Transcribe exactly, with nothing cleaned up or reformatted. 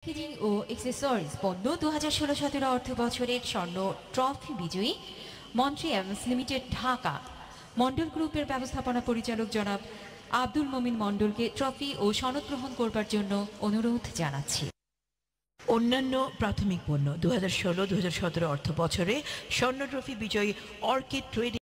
Packaging ও accessories পণ্য দু হাজার ষোলো সতেরো অর্থ বছরের স্বর্ণ ট্রফি বিজয়ী মন্ট্রিমস লিমিটেড ঢাকা মন্ডল গ্রুপের ব্যবস্থাপনা পরিচালক জনাব আব্দুল মমিন মন্ডলকে ট্রফি ও সনদ গ্রহণ করবার জন্য অনুরোধ জানাচ্ছি। অন্যান্য প্রাথমিক পণ্য দু হাজার ষোলো দু হাজার সতেরো অর্থ বছরে স্বর্ণ ট্রফি বিজয়ী অর্কিড ট্রেডিং